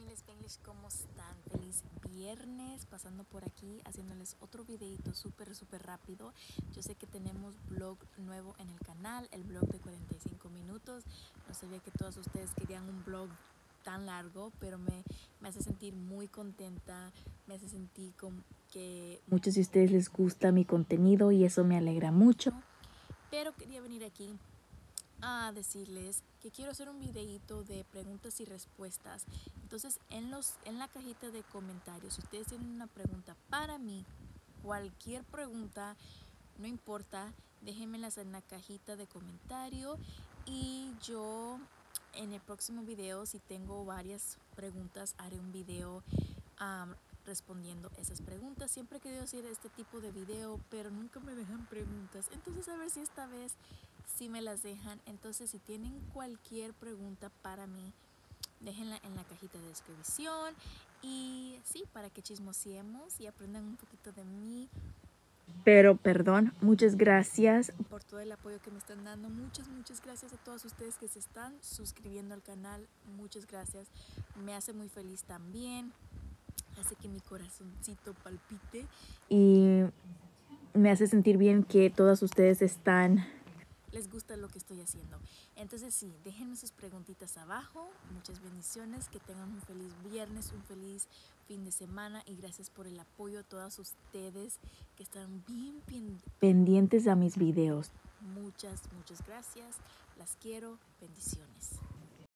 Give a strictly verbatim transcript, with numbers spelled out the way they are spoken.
familia Spanglish, ¿cómo están? Feliz viernes, pasando por aquí, haciéndoles otro videito súper, súper rápido. Yo sé que tenemos vlog nuevo en el canal, el vlog de cuarenta y cinco minutos. No sabía que todos ustedes querían un vlog tan largo, pero me, me hace sentir muy contenta, me hace sentir como que muchos de ustedes les gusta mi contenido y eso me alegra mucho. Pero quería venir aquí a decirles que quiero hacer un videito de preguntas y respuestas. Entonces en los en la cajita de comentarios, si ustedes tienen una pregunta para mí, cualquier pregunta, no importa, déjenmelas en la cajita de comentario y yo en el próximo video, si tengo varias preguntas, haré un video um, respondiendo esas preguntas. Siempre he querido hacer este tipo de video, pero nunca me dejan preguntas. Entonces a ver si esta vez sí me las dejan. Entonces si tienen cualquier pregunta para mí, déjenla en la cajita de descripción. Y sí, para que chismoseemos y aprendan un poquito de mí. Pero perdón, muchas gracias por todo el apoyo que me están dando. Muchas, muchas gracias a todos ustedes que se están suscribiendo al canal. Muchas gracias. Me hace muy feliz también. Hace que mi corazoncito palpite. Y me hace sentir bien que todas ustedes están... les gusta lo que estoy haciendo. Entonces sí, déjenme sus preguntitas abajo. Muchas bendiciones, que tengan un feliz viernes, un feliz fin de semana y gracias por el apoyo a todas ustedes que están bien pendientes a mis videos. Muchas, muchas gracias. Las quiero. Bendiciones.